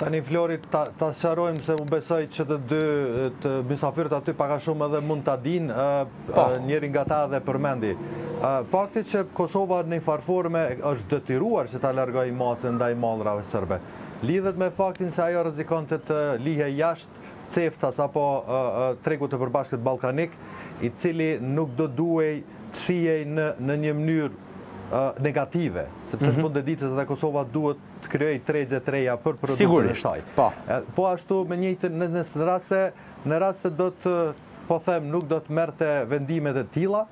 Tani Flori, ta sqarojmë se u besoj që të mysafirët aty paka shumë edhe mund ta dinë, njëri nga ta dhe përmendi. Fakti që Kosova në një farforme është detyruar që ta largoj masën ndaj mallrave serbe, lidhet me faktin se ajo rrezikon të lihe jashtë CEFTA-s apo tregut të përbashkët ballkanik, i cili nuk do duhej të shihej në një mënyrë negative, sepse në fund të ditës edhe Kosova duhet të krijojë tregje të reja për produktet e saj. Po ashtu me njëjtën në rast se do të, po them, nuk do të merrte vendimet e tilla,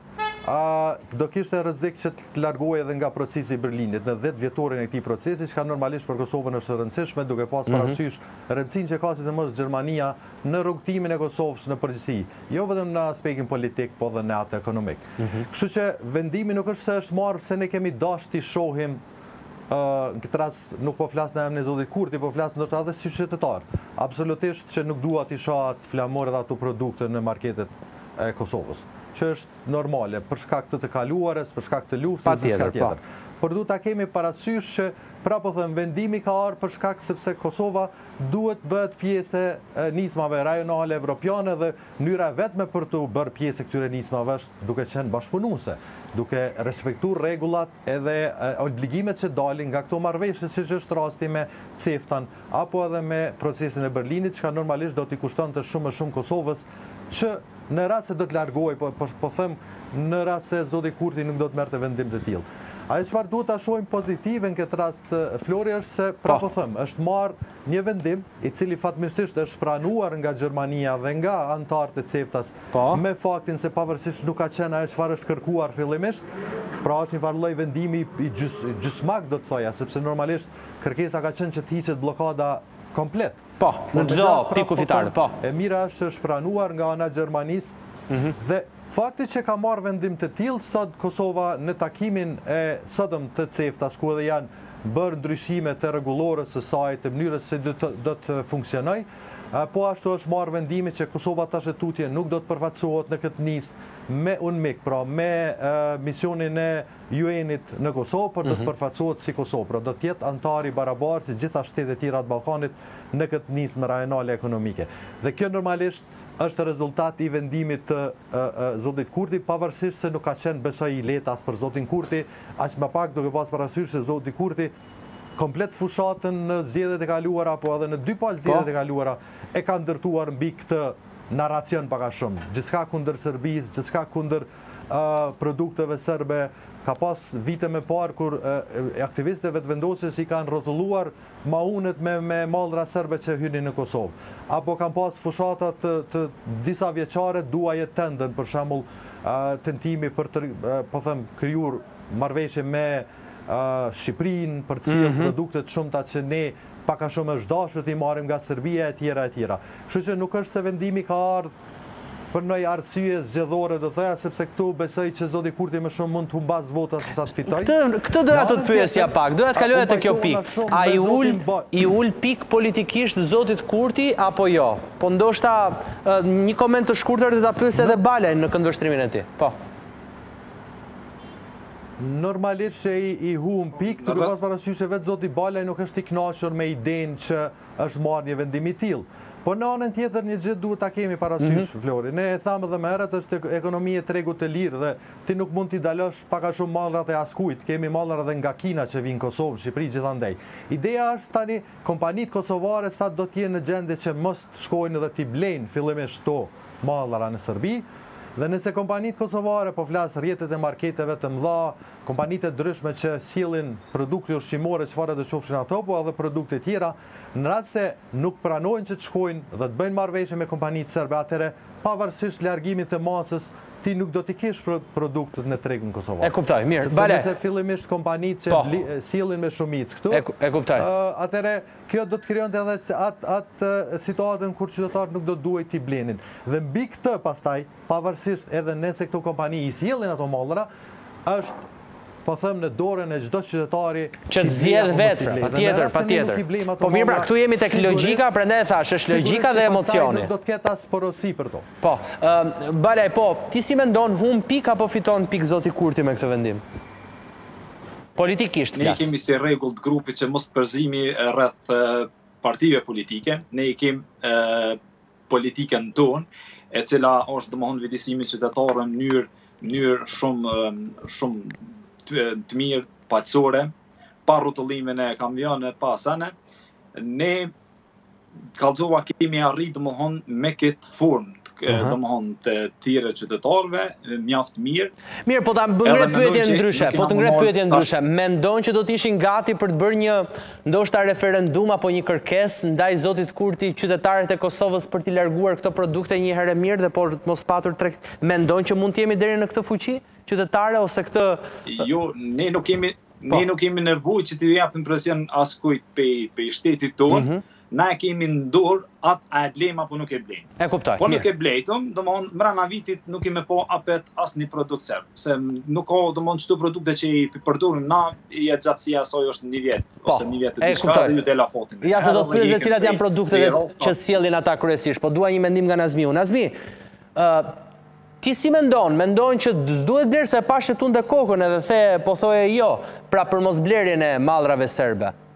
do kishte rrezik që të largohej edhe nga procesi i Berlinit në 10 vjetorin e këtij procesi, që normalisht për Kosovën është e rëndësishme, duke pas parasysh rëndësinë që ka sidomos Gjermania në rrugtimin e Kosovës në përgjithësi, jo vetëm në aspektin politik, po edhe në atë ekonomik. Kështu që vendimi nuk është se është marrë se ne kemi dashur të shohim, në këtë rast nuk po flas në emrin e zotit Kurti, po flas ndoshta edhe si qytetar. Absolutisht që nuk dua të shoh atë flamor dhe ato produkte në marketet e Kosovës, që është normale, për shkak të kaluarës, për shkak të luftës, dhe shkak tjetër. Por duhet ta kemi parasysh që, pra po them, vendimi ka ardhur për shkak sepse Kosova duhet bëhet pjesë e nismave rajonale evropiane dhe mënyra vetme për të bërë pjesë e këtyre nismave është duke qenë bashkëpunuese, duke respektuar rregullat edhe obligimet që dalin nga këto marrëveshje, siç është rasti me CEFTA-n apo edhe me procesin e Berlinit, që normalisht do t'i kushtonte shumë më shumë Kosovës, që në rast se do të largohej, po them, në rast se zoti Kurti nuk do të merrte vendim të tillë. Ajo çfarë duhet ta shohim pozitive në këtë rast, Flori, është se, pra po them, është marrë një vendim i cili fatmirësisht është pranuar nga Gjermania dhe nga anëtarët e CEFTA-s, me faktin se pavarësisht nuk ka qenë ajo çfarë është kërkuar fillimisht, pra është një farë lloj vendimi i gjysmak, do të thoja, sepse normalisht kërkesa ka qenë që të hiqet blokada komplet. Po, në çdo pikë kufitare, po. E mira është pranuar nga ana e Gjermanisë dhe fakti që ka marrë vendim të tillë sot Kosova në takimin e sotëm të CEFTA-s, ku edhe janë bërë ndryshime të rregullorës së saj, të mënyrës se do të funksionojë, po ashtu është marrë vendimi që Kosova tash e tutje nuk do të përfaqësohet në këtë nismë me UNMIK, pra me misionin e UN-it në Kosovë, por do të përfaqësohet si Kosovë, pra do të jetë antar i barabartë si gjitha shtetet e tjera të Ballkanit në këtë nismë rajonale ekonomike. Dhe kjo normalisht është rezultat i vendimit të zotit Kurti, pavarësisht se nuk ka qenë besoj i lehtë as për zotin Kurti, aq më pak duke pas parasysh se zoti Kurti komplet fushatën në zgjedhjet e kaluara apo edhe në dy palë zgjedhjet e kaluara e ka ndërtuar mbi këtë narracion pak a shumë. Gjithçka kundër Serbisë, gjithçka kundër produkteve serbe. Ka pas vite më parë kur aktivistëve vetëvendosjes i kanë rrotulluar maunet me mallra serbe që hynin në Kosovë. Apo kanë pas fushata të disa vjeçare duaje tendën, për shembull tentimi për të, po them, krijuar marrëveshje me Shqipërinë për të cilë produktet shumëta që ne pak a shumë është dashur t'i marrim nga Serbia e tjera e tjera. Kështu që nuk është se vendimi ka ardhur për ndonjë arsye zgjedhore, do thoya, sepse këtu besoj që zoti Kurti më shumë mund të humbas vota se sa të fitojë. Këtë doja të pyesja pak, doja të kaloja te kjo pikë. A i ul pik politikisht zotit Kurti apo jo? Po ndoshta një koment të shkurtër të ta pyes edhe Balajn në këndvështrimin e tij. Po. Normalisht që i humbën pik, duke pas parasysh se vetë zoti Balajn nuk është i kënaqur me idenë që është marrë një vendim i tillë. Po në anën tjetër një gjë duhet ta kemi parasysh, Flori. Ne e thamë edhe më herët, është ekonomi e tregut të lirë dhe ti nuk mund t'i dalosh pak a shumë mallrat e askujt. Kemi mallra edhe nga Kina që vinë në Kosovë, Shqipëri gjithandej. Ideja është tani kompanitë kosovare sa do të jenë në gjendje që mos të shkojnë dhe t'i blejnë fillimisht to mallra në Serbi. Dhe nëse kompanitë kosovare, po flas rrjetet e marketeve të mëdha, kompanitë të ndryshme që sjellin produkte ushqimore, çfarë do qofshin ato, po edhe produkte tjera, në rast se nuk pranojnë që të shkojnë dhe të bëjnë marrëveshje me kompanitë serbe, atëherë pavarësisht largimit të masës, ti nuk do t'i kesh produktet në tregun kosovar. E kuptoj, mirë. Sepse fillimisht kompanitë që sjellin me shumicë këtu. E kuptoj. Atëherë kjo do të krijonte edhe atë situatën kur qytetarët nuk do të duhej t'i blenin. Dhe mbi këtë pastaj, pavarësisht edhe nëse këto kompani i sjellin ato mallra, është, po them, në dorën e çdo qytetari që të zgjedh vetë, patjetër. Po mirë, pra, këtu jemi tek logjika, prandaj e thash, është logjika dhe emocioni. Nuk do të ketë as porosi për to. Po, Balaj, po, ti si mendon, humb pik apo fiton pik zoti Kurti me këtë vendim? Politikisht flas. Ne kemi si rregull të grupit që mos përzimi rreth partive politike, ne I kem politikën tonë, e cila është domethënë vëdësimi qytetarë në mënyrë shumë të mirë, paqësore, pa rrotullimin e kamionëve, pa asane. Ne kallëzova kemi arrit domethënë me këtë formë domethënë të thirrje qytetarëve mjaft mirë. Mirë, po ta ngret pyetjen ndryshe. Mendon që do të ishin gati për të bërë një ndoshta referendum apo një kërkesë ndaj zotit Kurti qytetarët e Kosovës për t'i larguar këto produkte një herë mirë dhe por mos patur tregti? Mendon që mund të jemi deri në këtë fuqi qytetare ose këtë? Jo, ne nuk kemi nevojë që t'i japim presion askujt pe shtetit tonë. Na e kemi në dorë atë a e blejmë apo nuk e blejmë. E kuptoj. Po nuk e blejtëm, domthonjë mbrana vitit nuk kemi po apet asnjë produkt serb, se nuk ka domthonjë çdo produkte që I përdorim na, I gjatësia e saj është 1 vjet ose 1 vjet e diçka dhe ju del afotin. Ja se do të pyes cilat janë produktet që sjellin ata kryesisht, po dua një mendim nga Nazmiu. Nazmi, ti si mendon që s'duhet blerë se pa shëtun dhe kokën edhe the po thoje jo, pra për mos blerjen e mallrave serbe?